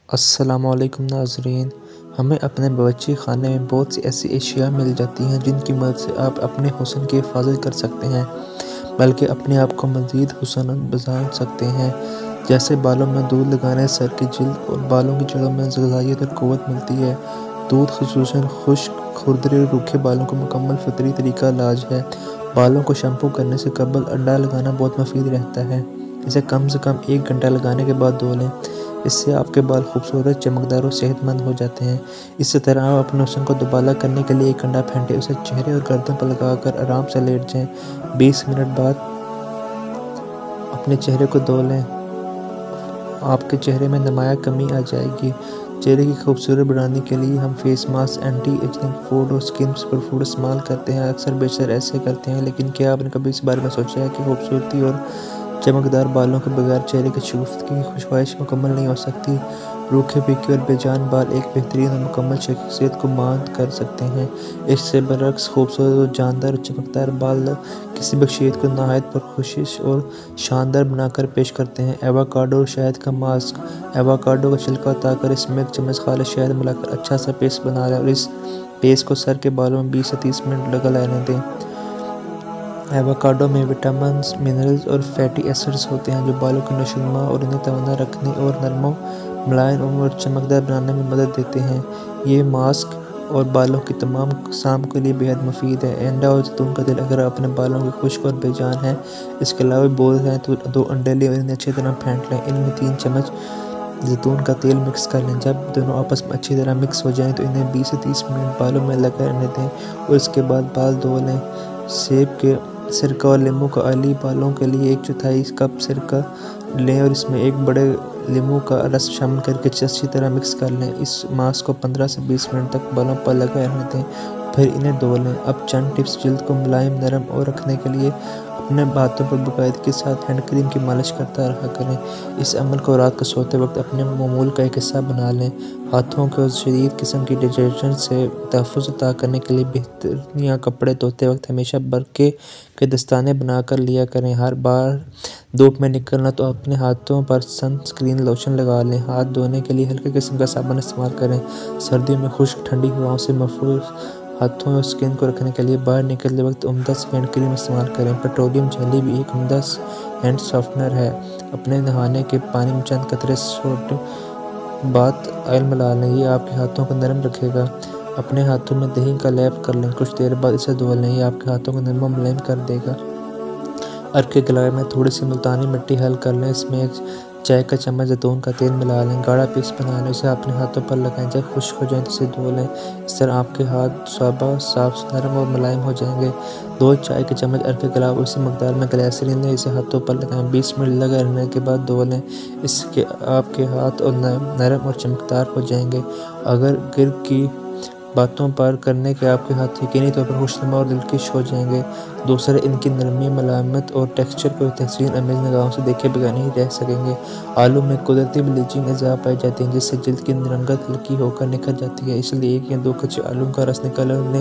अस्सलामुअलैकुम नाज़रीन, हमें अपने बावर्ची खाने में बहुत सी ऐसी अशिया मिल जाती हैं जिनकी मदद से आप अपने हुस्न की हिफाजत कर सकते हैं, बल्कि अपने आप को मज़ीद हुस्नमंद बना सकते हैं। जैसे बालों में दूध लगाने सर की जिल्द और बालों की जड़ों में ग़िज़ाइयत और क़ुव्वत मिलती है। दूध ख़ुसूसन खुश्क, खुरदरे और रूखे बालों को मुकम्मल फ़ितरी तरीका इलाज है। बालों को शैम्पू करने से कबल अंडा लगाना बहुत मुफीद रहता है। इसे कम से कम 1 घंटा लगाने के बाद धो लें। इससे आपके बाल खूबसूरत, चमकदार और सेहतमंद हो जाते हैं। इसी तरह आप अपने हुस्न को दुबाला करने के लिए 1 अंडा फेंटें, उसे चेहरे और गर्दन पर लगाकर आराम से लेट जाएं। 20 मिनट बाद अपने चेहरे को धो लें, आपके चेहरे में नुमाया कमी आ जाएगी। चेहरे की खूबसूरत बनाने के लिए हम face mask, anti ageing food और स्किन सुपर फूड इस्तेमाल करते हैं। अक्सर बेशतर ऐसे करते हैं, लेकिन क्या आपने कभी इस बारे में सोचा है कि खूबसूरती और चमकदार बालों के बगैर चेहरे की शगुफ्तगी की ख्वाहिश मुकम्मल नहीं हो सकती। रूखे, फीके और बेजान बाल एक बेहतरीन और मुकम्मल शख्सियत को मांद कर सकते हैं। इससे बरअक्स खूबसूरत और जानदार और चमकदार बाल किसी शख्सियत को नहायत पुरखुशिश और शानदार बनाकर पेश करते हैं। एवोकाडो और शहद का मास्क। एवोकाडो का छिलका उतारकर इसमें 1 चम्मच खालिस शहद मिलाकर अच्छा सा पेस्ट बना लें और इस पेस्ट को सर के बालों में 20 से 30 मिनट लगा रहने दें। एवोकाडो में विटामिन्स, मिनरल्स और फैटी एसिड्स होते हैं जो बालों की नशोनुमा और इन्हें तवाना रखने और नरम, मुलायम और चमकदार बनाने में मदद देते हैं। ये मास्क और बालों की तमाम अक़साम के लिए बेहद मुफीद है। अंडा और जैतून का तेल अगर अपने बालों के खुश्क और बेजान हैं, इसके अलावा बोल हैं तो 2 अंडे लें और इन्हें अच्छी तरह फेंट लें। इनमें 3 चम्मच जैतून का तेल मिक्स कर लें। जब दोनों आपस में अच्छी तरह मिक्स हो जाएं तो इन्हें 20 से 30 मिनट बालों में लगा रहने दें और इसके बाद बाल धो लें। सेब के सिरका और नींबू का ऑयली बालों के लिए 1/4 कप सिरका लें और इसमें 1 बड़े नींबू का रस शामिल करके अच्छी तरह मिक्स कर लें। इस मास्क को 15 से 20 मिनट तक बालों पर लगा रहने दें, फिर इन्हें धो लें। अब चंद टिप्स जिल्द को मुलायम, नरम और रखने के लिए अपने हाथों पर बाकायदगी के साथ हैंड क्रीम की मालिश करता रहा करें। इस अमल को रात को सोते वक्त अपने मामूल का एक हिस्सा बना लें। हाथों को शदीद किस्म की डिटर्जेंट से तहफ़्फ़ुज़ अता करने के लिए बेहतर या कपड़े धोते वक्त हमेशा बरके के दस्ताने बनाकर लिया करें। हर बार धूप में निकलना तो अपने हाथों पर सनस्क्रीन लोशन लगा लें। हाथ धोने के लिए हल्के किस्म का साबुन इस्तेमाल करें। सर्दियों में खुश्क ठंडी हवाओं से महफूज हाथों और स्किन को रखने के लिए बाहर निकलते वक्त उम्दा सी हैंड क्रीम इस्तेमाल करें। पेट्रोलियम जेली भी एक उम्दा हैंड सॉफ्टनर है। अपने नहाने के पानी में चंद कतरे सोड बाथ ऑयल मिला लें, ये आपके हाथों को नरम रखेगा। अपने हाथों में दही का लेप कर लें, कुछ देर बाद इसे धो लें, ये आपके हाथों को नरम और मुलायम कर देगा। अर्क के गलाए में थोड़ी सी मुल्तानी मिट्टी हल कर लें, इसमें 1 चाय का चम्मच जैतून का तेल मिला लें, गाढ़ा पेस्ट बना लें, इसे अपने हाथों पर लगाएं। जब खुश्क हो जाए तो इसे धो लें। इस तरह आपके हाथ साबा, साफ, नरम और मुलायम हो जाएंगे। 2 चाय के चम्मच अर्क के अलावा उसी मकदार में ग्लिसरीन लें, इसे हाथों पर लगाएं। 20 मिनट लगा रहने के बाद धो लें। इसके आपके हाथ और नरम और चमकदार हो जाएंगे। अगर गिर की बातों पर करने के आपके हाथ यकीनी तौर पर खुशनुमा और दिलकश हो जाएंगे। दूसरे इनकी नरमी, मुलायमत और टेक्सचर को तहसीन अमेज़ निगाहों से देखे बगैर नहीं रह सकेंगे। आलू में कुदरती ब्लीचिंग अज़ा पाई जाती हैं जिससे जिल्द की रंगत हल्की होकर निखर जाती है, इसलिए 1 या 2 कच्चे आलू का रस निकाल लें।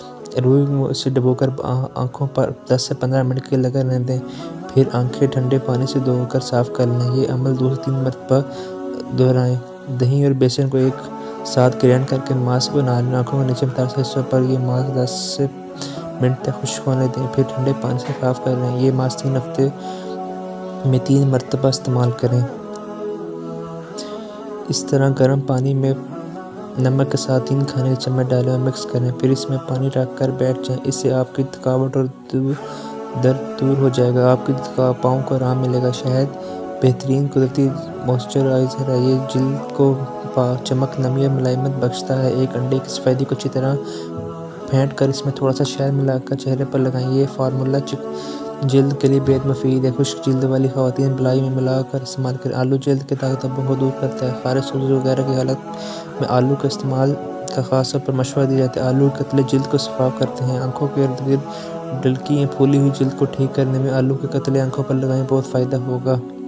रूई से डुबोकर आँखों पर 10 से 15 मिनट के लगा रहने दें, फिर आँखें ठंडे पानी से धोकर साफ़ कर लें। ये अमल 2 से 3 मरतबा दोहराएं। दही और बेसन को एक साथ ग्राइंड करके मास्क बना लें। आँखों के नीचे मुतासर हिस्सों पर यह मास्क 10 से मिनट तक खुश्क होने दें, फिर ठंडे पानी से साफ़ कर लें। ये मास्क 3 हफ्ते में 3 मरतबा इस्तेमाल करें। इस तरह गर्म पानी में नमक के साथ 3 खाने के चम्मच डालें और मिक्स करें, फिर इसमें पानी रख कर बैठ जाएं। इससे आपकी थकावट और दर्द दूर हो जाएगा, आपकी पाँव को आराम मिलेगा। शहद बेहतरीन कुदरती मॉइस्चराइज़र है, ये जिल्द को चमक, नमी और मुलायमत बख्शता है। 1 अंडे की सफ़ेदी को अच्छी तरह फेंट कर इसमें थोड़ा सा शहद मिलाकर चेहरे पर लगाएं। ये फार्मूला जिल्द के लिए बेहद मुफीद है। खुश्क जिल्द वाली ख़वातीन बलाई में मिलाकर इस्तेमाल करें। आलू जिल्द के दाग धब्बों को दूर करता है। ख़ारिश, सूजन वगैरह की हालत में आलू का इस्तेमाल का ख़ास तौर पर मशवरा दिया जाता है। आलू के कतले जिल्द को साफ़ करते हैं। आँखों के इर्द गिर्द डलकी या फूली हुई जिल्द को ठीक करने में आलू के कतले आँखों पर लगाएं, बहुत फ़ायदा होगा।